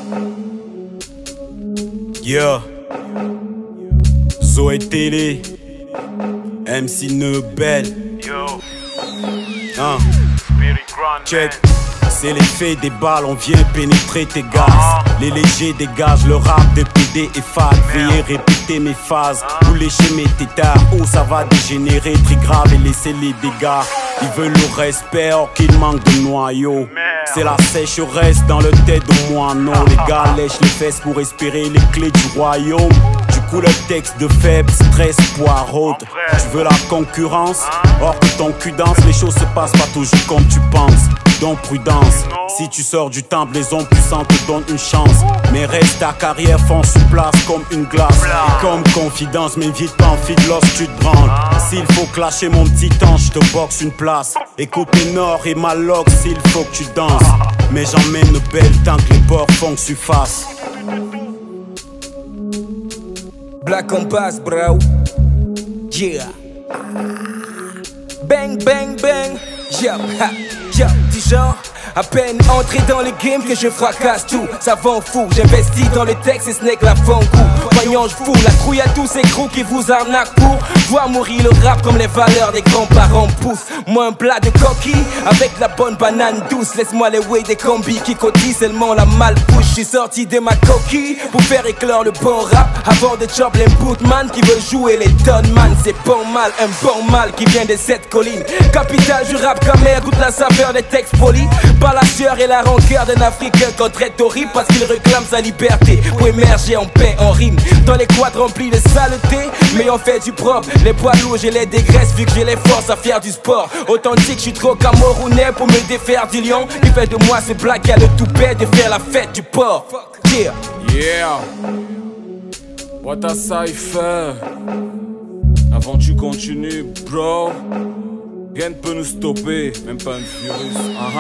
Yeah. Zoé Télé, MC Nebel. Yo. Hein. Spirit Grand Check. Man. C'est l'effet des balles, on vient pénétrer tes gaz. Les légers dégagent le rap de PD et FAD. Veuillez répéter mes phases ou lécher mes tétards. Oh, ça va dégénérer, très grave et laisser les dégâts. Ils veulent le respect, or qu'il manque de noyaux. C'est la sécheresse dans le tête de moineau. Les gars lèchent les fesses pour espérer les clés du royaume. Du coup le texte de faible, stress, poireau. Tu veux la concurrence, or que ton cul danse. Les choses se passent pas toujours comme tu penses. Donc prudence, si tu sors du temple, les hommes puissants te donnent une chance. Mais reste ta carrière, fonce sur place comme une glace. Et comme confidence, m'invite pas en feed lorsque tu te branles. S'il faut clasher mon petit ange, je te boxe une place. Écoute les Nord et Maloc s'il faut que tu danses. Mais j'emmène belle tant que les porcs font que tu fasses. Black Compass, bro. Yeah. Bang, bang, bang. Yo, ha, yo, du genre. À peine entré dans le game que je fracasse tout. Ça vend fou, j'investis dans le texte et Snake la font coup. Voyant je fous, la trouille à tous ces crews qui vous arnaquent pour voir mourir le rap comme les valeurs des grands-parents poussent. Moi un plat de coquilles avec la bonne banane douce. Laisse-moi les way des combis qui cotisent seulement la malbouche. Je suis sorti de ma coquille pour faire éclore le bon rap avant de chop les bootman qui veulent jouer les tonman. C'est bon mal, un bon mal qui vient de cette colline. Capitale du rap camère, goûte la saveur des textes polis. Pas la sueur et la rancœur d'un Africain qu'on traite horrible parce qu'il réclame sa liberté pour émerger en paix, en rime. Dans les quads remplis de saleté, mais on fait du propre. Les poids lourds, je les dégraisse vu que j'ai les forces à faire du sport. Authentique, je suis trop camerounais pour me défaire du lion. Il fait de moi ce black qui a le toupet de faire la fête du porc. Yeah. Yeah. What a cypher. L'aventure continue, bro. Rien ne peut nous stopper, même pas une furieuse.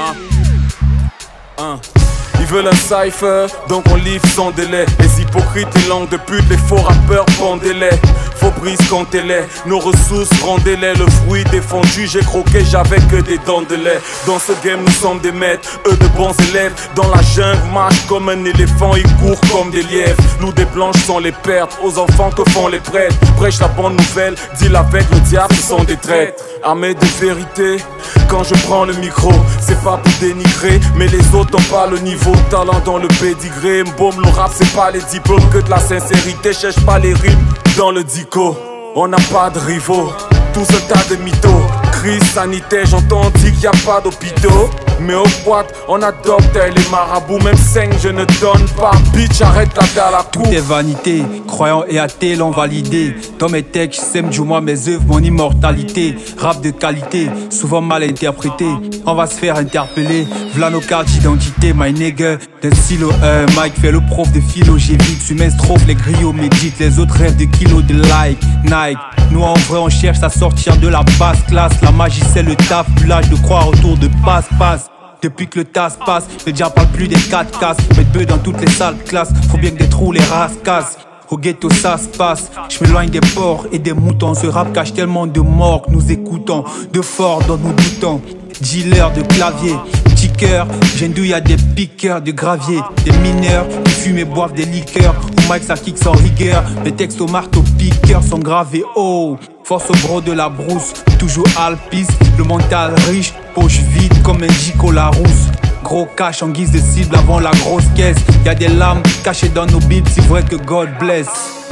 Ils veulent un cypher, donc on livre sans délai. Les hypocrites, les langues de pute, les faux rappeurs, pendez-les. Faux brise quand elle est, nos ressources, rendez-les. Le fruit défendu, j'ai croqué, j'avais que des dents de lait. Dans ce game, nous sommes des maîtres, eux de bons élèves. Dans la jungle, marche comme un éléphant, ils courent comme des lièvres. Nous des blanches sans les perdre, aux enfants que font les prêtres. Prêche la bonne nouvelle, deal avec le diable, ce sont des traîtres. Armés de vérité, quand je prends le micro, c'est pas pour dénigrer, mais les autres n'ont pas le niveau. Talent dans le pédigré, m'baume le rap, c'est pas les diplômes que de la sincérité. Cherche pas les rimes dans le dico, on n'a pas de rivaux, tout ce tas de mythos. Crise sanitaire, j'entends dire qu'il n'y a pas d'hôpitaux. Mais au boîte, on adopte les marabouts. Même 5, je ne donne pas. Bitch, arrête la dalle à coup. Tout est vanité, croyants et athées l'ont validé. Dans mes textes, j'sème du moins mes œuvres, mon immortalité. Rap de qualité, souvent mal interprété. On va se faire interpeller. V'là nos cartes d'identité, my nigga. D'un silo, Mike fait le prof de philo. J'évite, tu m'estrophes, les griots méditent. Les autres rêvent de kilos de like, Nike. Nous en vrai, on cherche à sortir de la basse classe. La magie, c'est le taf, plus l'âge de croire autour de passe-passe. Depuis que le tas passe, les diable parle plus des 4 casses. Mettre bœufs dans toutes les salles de classe, faut bien que des trous les races cassent. Au ghetto ça se passe, je m'éloigne des porcs et des moutons. Ce rap cache tellement de morts que nous écoutons, de fort dans nos doutons. Dealer de clavier, petit cœur, j'endouille y'a des piqueurs de gravier. Des mineurs qui fument et boivent des liqueurs. Au mic ça kick sans rigueur, mes textes au marteau piqueur sont gravés haut. Force au bro de la brousse, toujours alpiste, le mental riche, poche vide comme un Gico Larousse. Gros cash en guise de cible avant la grosse caisse. Y'a des lames cachées dans nos bibles, c'est vrai que God bless.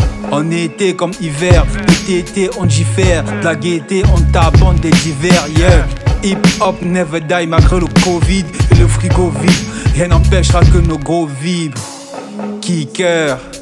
En été comme hiver, été on diffère. De la gaieté on t'abonde des divers, yeah. Hip hop never die malgré le Covid et le frigo vide. Rien n'empêchera que nos gros vibrent. Kicker.